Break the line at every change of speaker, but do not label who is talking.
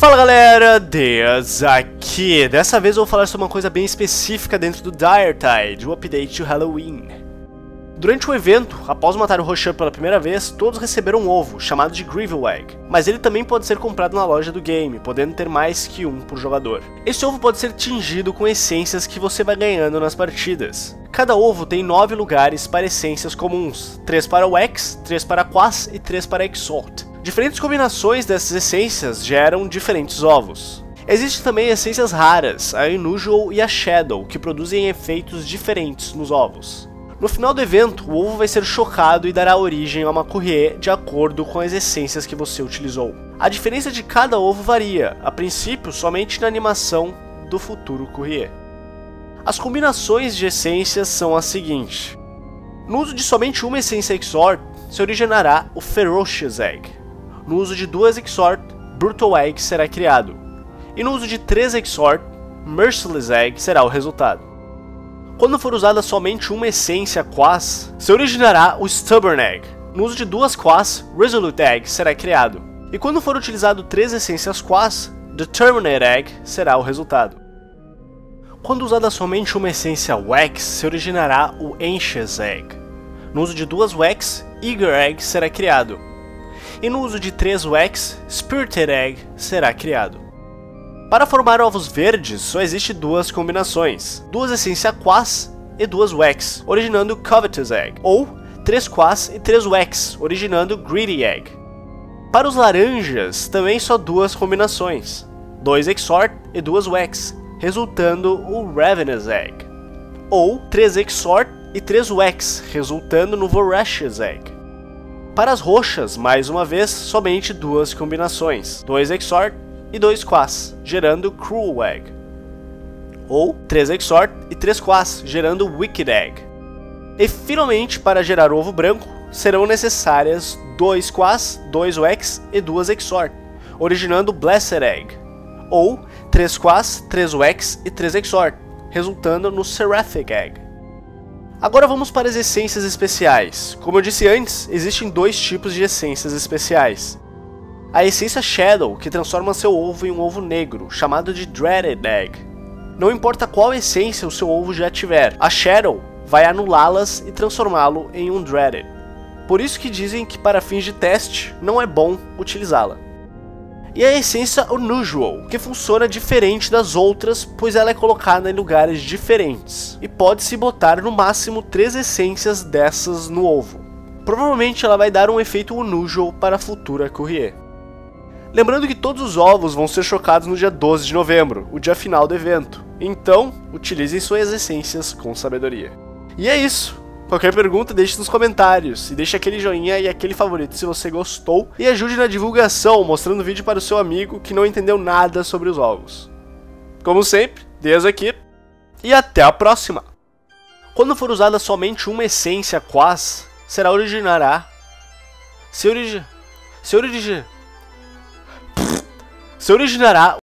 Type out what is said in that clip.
Fala galera, Deus aqui. Dessa vez eu vou falar sobre uma coisa bem específica dentro do Dire Tide, o update de Halloween. Durante o evento, após matar o Roshan pela primeira vez, todos receberam um ovo, chamado de Grievil Egg, mas ele também pode ser comprado na loja do game, podendo ter mais que um por jogador. Esse ovo pode ser tingido com essências que você vai ganhando nas partidas. Cada ovo tem 9 lugares para essências comuns, 3 para Wax, 3 para Quas e 3 para Exalt. Diferentes combinações dessas essências geram diferentes ovos. Existem também essências raras, a Unusual e a Shadow, que produzem efeitos diferentes nos ovos. No final do evento, o ovo vai ser chocado e dará origem a uma courrier de acordo com as essências que você utilizou. A diferença de cada ovo varia, a princípio somente na animação do futuro courrier. As combinações de essências são as seguintes. No uso de somente uma essência Exort, se originará o Ferocious Egg. No uso de 2 Exort, Brutal Egg será criado. E no uso de 3 Exort, Merciless Egg será o resultado. Quando for usada somente uma essência Quas, se originará o Stubborn Egg. No uso de 2 Quas, Resolute Egg será criado. E quando for utilizado 3 essências Quas, Determinate Egg será o resultado. Quando usada somente uma essência Wax, se originará o Anxious Egg. No uso de 2 Wax, Eager Egg será criado. E no uso de 3 Wax, Spirited Egg será criado. Para formar ovos verdes, só existe 2 combinações, 2 essências Quas e 2 Wax, originando Covetous Egg, ou 3 Quas e 3 Wax, originando Greedy Egg. Para os laranjas, também só 2 combinações, 2 Exort e 2 Wax, resultando o Ravenous Egg, ou 3 Exort e 3 Wax, resultando no Voracious Egg. Para as roxas, mais uma vez, somente 2 combinações, 2 Exort e 2 Quas, gerando Cruel Egg, ou 3 Exort e 3 Quas, gerando Wicked Egg. E finalmente, para gerar ovo branco, serão necessárias 2 Quas, 2 Wax e 2 Exort, originando Blessed Egg, ou 3 Quas, 3 Wax e 3 Exort, resultando no Seraphic Egg. Agora vamos para as essências especiais. Como eu disse antes, existem 2 tipos de essências especiais. A essência Shadow, que transforma seu ovo em um ovo negro, chamado de Dreaded Egg. Não importa qual essência o seu ovo já tiver, a Shadow vai anulá-las e transformá-lo em um Dreaded. Por isso que dizem que para fins de teste não é bom utilizá-la. E a essência Unusual, que funciona diferente das outras, pois ela é colocada em lugares diferentes, e pode-se botar no máximo 3 essências dessas no ovo. Provavelmente ela vai dar um efeito Unusual para a futura courrier. Lembrando que todos os ovos vão ser chocados no dia 12 de novembro, o dia final do evento, então utilizem suas essências com sabedoria. E é isso! Qualquer pergunta, deixe nos comentários, e deixe aquele joinha e aquele favorito se você gostou, e ajude na divulgação, mostrando o vídeo para o seu amigo que não entendeu nada sobre os ovos. Como sempre, Deus aqui, e até a próxima! Quando for usada somente uma essência Quas, se originará